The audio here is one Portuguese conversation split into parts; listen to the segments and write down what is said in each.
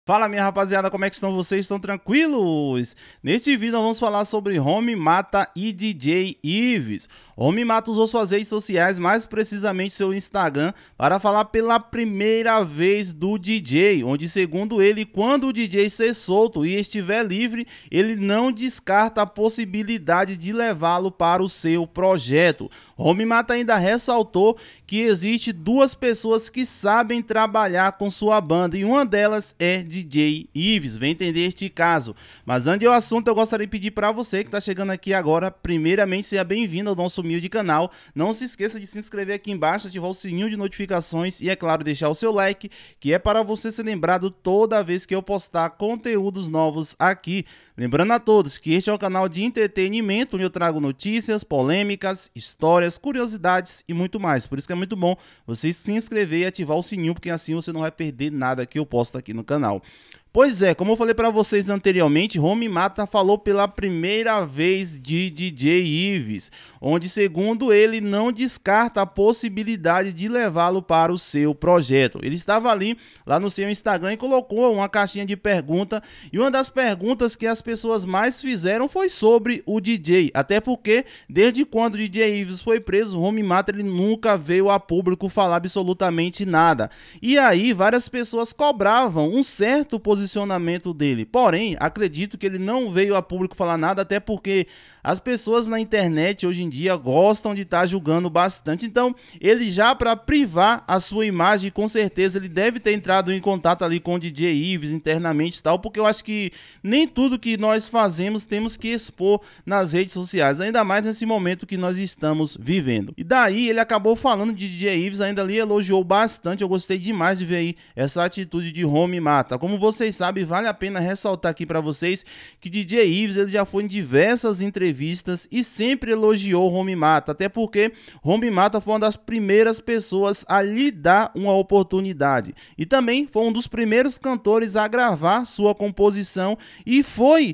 Fala minha rapaziada, como é que estão vocês? Estão tranquilos? Neste vídeo nós vamos falar sobre Homi Mata e DJ Ives. Homi Mata usou suas redes sociais, mais precisamente seu Instagram, para falar pela primeira vez do DJ, onde segundo ele, quando o DJ ser solto e estiver livre, ele não descarta a possibilidade de levá-lo para o seu projeto. Homi Mata ainda ressaltou que existe duas pessoas que sabem trabalhar com sua banda e uma delas é DJ Ives. Vem entender este caso. Mas antes do assunto, eu gostaria de pedir para você que está chegando aqui agora, primeiramente seja bem-vindo ao nosso humilde canal. Não se esqueça de se inscrever aqui embaixo, ativar o sininho de notificações e, é claro, deixar o seu like, que é para você ser lembrado toda vez que eu postar conteúdos novos aqui. Lembrando a todos que este é um canal de entretenimento, onde eu trago notícias, polêmicas, histórias, curiosidades e muito mais. Por isso que é muito bom você se inscrever e ativar o sininho, porque assim você não vai perder nada que eu posto aqui no canal. Pois é, como eu falei para vocês anteriormente, Homi Mata falou pela primeira vez de DJ Ives, onde segundo ele não descarta a possibilidade de levá-lo para o seu projeto. Ele estava ali, lá no seu Instagram, e colocou uma caixinha de pergunta, e uma das perguntas que as pessoas mais fizeram foi sobre o DJ, até porque desde quando o DJ Ives foi preso, Homi Mata ele nunca veio a público falar absolutamente nada. E aí várias pessoas cobravam um certo posicionamento dele, porém acredito que ele não veio a público falar nada, até porque as pessoas na internet hoje em dia gostam de estar julgando bastante. Então ele, já para privar a sua imagem, com certeza ele deve ter entrado em contato ali com o DJ Ives internamente e tal, porque eu acho que nem tudo que nós fazemos temos que expor nas redes sociais, ainda mais nesse momento que nós estamos vivendo. E daí ele acabou falando de DJ Ives, ainda ali elogiou bastante. Eu gostei demais de ver aí essa atitude de Homi Mata. Como vocês sabem, vale a pena ressaltar aqui para vocês que DJ Ives ele já foi em diversas entrevistas e sempre elogiou Homi Mata, até porque Homi Mata foi uma das primeiras pessoas a lhe dar uma oportunidade e também foi um dos primeiros cantores a gravar sua composição e foi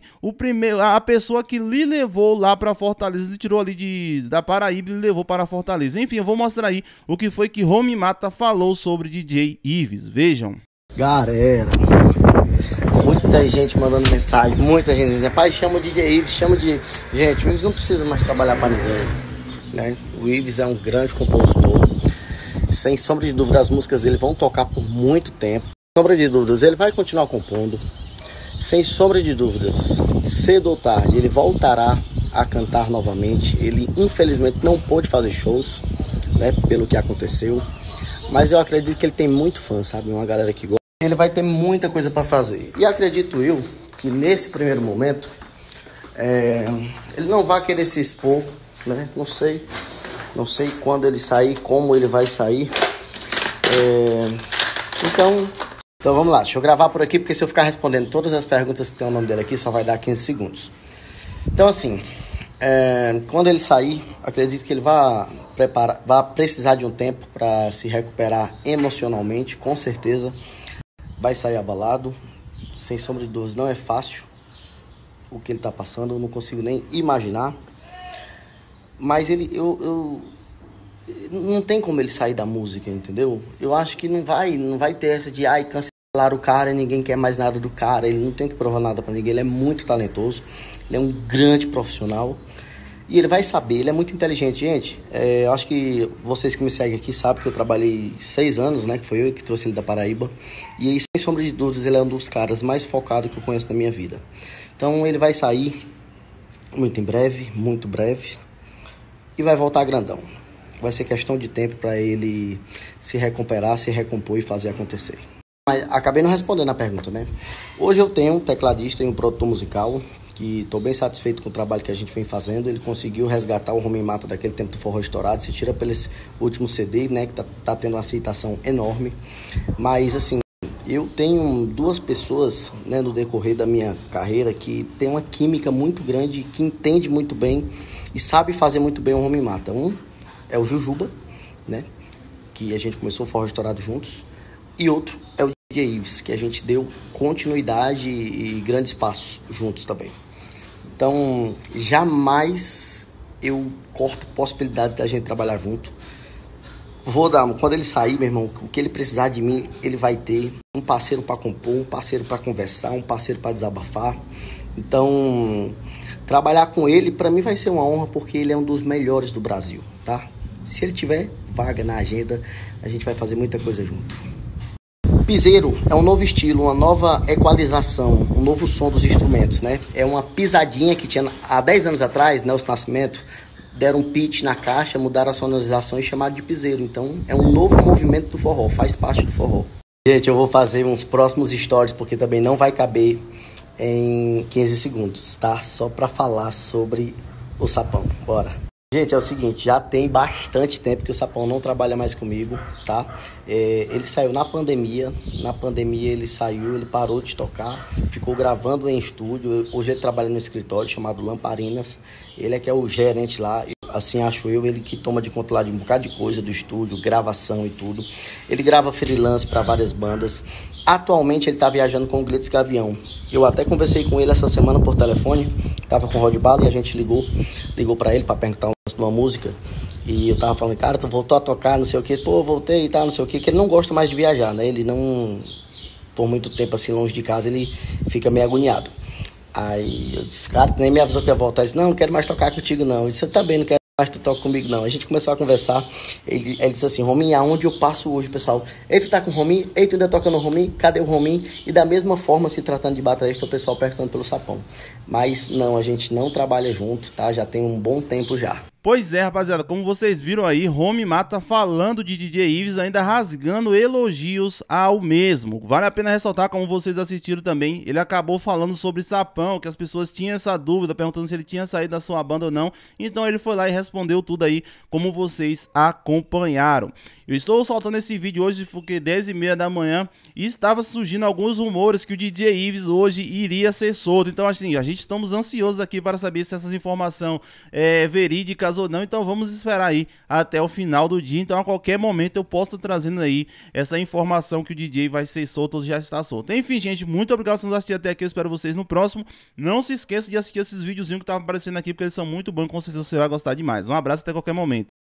a pessoa que lhe levou lá para Fortaleza. Ele tirou ali da Paraíba e lhe levou para Fortaleza. Enfim, eu vou mostrar aí o que foi que Homi Mata falou sobre DJ Ives. Vejam. Galera, muita gente mandando mensagem, muita gente dizendo: pai, chama o DJ Ives, chama de... Gente, o Ives não precisa mais trabalhar para ninguém, né? O Ives é um grande compositor, sem sombra de dúvida as músicas dele vão tocar por muito tempo, sem sombra de dúvidas ele vai continuar compondo, sem sombra de dúvidas, cedo ou tarde ele voltará a cantar novamente. Ele infelizmente não pôde fazer shows, né, pelo que aconteceu, mas eu acredito que ele tem muito fã, sabe, uma galera que gosta. Ele vai ter muita coisa para fazer. E acredito eu que nesse primeiro momento ele não vai querer se expor, né? Não sei quando ele sair, como ele vai sair. Então vamos lá, deixa eu gravar por aqui, porque se eu ficar respondendo todas as perguntas que tem o nome dele aqui, só vai dar 15 segundos. Então assim, quando ele sair, acredito que ele vai precisar de um tempo para se recuperar emocionalmente, com certeza. Vai sair abalado, sem sombra de dúvidas. Não é fácil o que ele está passando, eu não consigo nem imaginar. Mas não tem como ele sair da música, entendeu? Eu acho que não vai ter essa de cancelar o cara e ninguém quer mais nada do cara. Ele não tem que provar nada para ninguém, ele é muito talentoso, ele é um grande profissional. E ele vai saber, ele é muito inteligente, gente. Eu acho que vocês que me seguem aqui sabem que eu trabalhei 6 anos, né? Que foi eu que trouxe ele da Paraíba. E aí, sem sombra de dúvidas, ele é um dos caras mais focados que eu conheço na minha vida. Então ele vai sair muito em breve, muito breve. E vai voltar grandão. Vai ser questão de tempo para ele se recuperar, se recompor e fazer acontecer. Mas acabei não respondendo a pergunta, né? Hoje eu tenho um tecladista e um produtor musical, que estou bem satisfeito com o trabalho que a gente vem fazendo. Ele conseguiu resgatar o Homi Mata daquele tempo do forró estourado. Se tira pelo último CD, né, que tá tendo uma aceitação enorme. Mas assim, eu tenho duas pessoas, né, no decorrer da minha carreira que tem uma química muito grande, que entende muito bem e sabe fazer muito bem o Homi Mata. Um é o Jujuba, né, que a gente começou o forró estourado juntos. E outro é o DJ Ives, que a gente deu continuidade e grandes passos juntos também. Então, jamais eu corto possibilidades da gente trabalhar junto. Vou dar, quando ele sair, meu irmão, o que ele precisar de mim, ele vai ter um parceiro para compor, um parceiro para conversar, um parceiro para desabafar. Então, trabalhar com ele, para mim vai ser uma honra, porque ele é um dos melhores do Brasil, tá? Se ele tiver vaga na agenda, a gente vai fazer muita coisa junto. Piseiro é um novo estilo, uma nova equalização, um novo som dos instrumentos, né? É uma pisadinha que tinha há 10 anos atrás, Nelson Nascimento, deram um pitch na caixa, mudaram a sonorização e chamaram de piseiro. Então, é um novo movimento do forró, faz parte do forró. Gente, eu vou fazer uns próximos stories, porque também não vai caber em 15 segundos, tá? Só para falar sobre o Sapão. Bora! Gente, é o seguinte, já tem bastante tempo que o Sapão não trabalha mais comigo, tá? Ele saiu na pandemia ele saiu, ele parou de tocar, ficou gravando em estúdio. Hoje ele trabalha no escritório chamado Lamparinas, ele é que é o gerente lá, assim acho eu, ele que toma de conta lá de um bocado de coisa do estúdio, gravação e tudo. Ele grava freelance para várias bandas. Atualmente ele tá viajando com o Glitz Gavião. Eu até conversei com ele essa semana por telefone, tava com o Rod Bala e a gente ligou para ele para perguntar uma música. E eu tava falando, cara, tu voltou a tocar, não sei o que, pô, voltei e tal, não sei o que, que ele não gosta mais de viajar, né? Ele não, por muito tempo assim longe de casa, ele fica meio agoniado. Aí eu disse, cara, tu nem me avisou que ia voltar. Ele disse, não quero mais tocar contigo não. Eu disse, eu também não quero mais tu toca comigo não. A gente começou a conversar, ele disse assim, Rominho, aonde eu passo hoje, pessoal? Ei, tu tá com o Rominho? Ei, tu ainda toca no Rominho? Cadê o Rominho? E da mesma forma, se tratando de baterista, o pessoal perguntando pelo Sapão. Mas não, a gente não trabalha junto, tá? Já tem um bom tempo já. Pois é, rapaziada, como vocês viram aí, Romy Mata falando de DJ Ives, ainda rasgando elogios ao mesmo. Vale a pena ressaltar, como vocês assistiram também, ele acabou falando sobre Sapão, que as pessoas tinham essa dúvida, perguntando se ele tinha saído da sua banda ou não. Então ele foi lá e respondeu tudo aí, como vocês acompanharam. Eu estou soltando esse vídeo hoje porque 10h30 da manhã e estava surgindo alguns rumores que o DJ Ives hoje iria ser solto. Então assim, a gente estamos ansiosos aqui para saber se essas informações verídicas ou não, então vamos esperar aí até o final do dia. Então a qualquer momento eu posso estar trazendo aí essa informação que o DJ vai ser solto ou já está solto. Enfim, gente, muito obrigado por nos assistir até aqui, eu espero vocês no próximo. Não se esqueça de assistir esses videozinhos que estavam aparecendo aqui, porque eles são muito bons, com certeza você vai gostar demais. Um abraço até qualquer momento.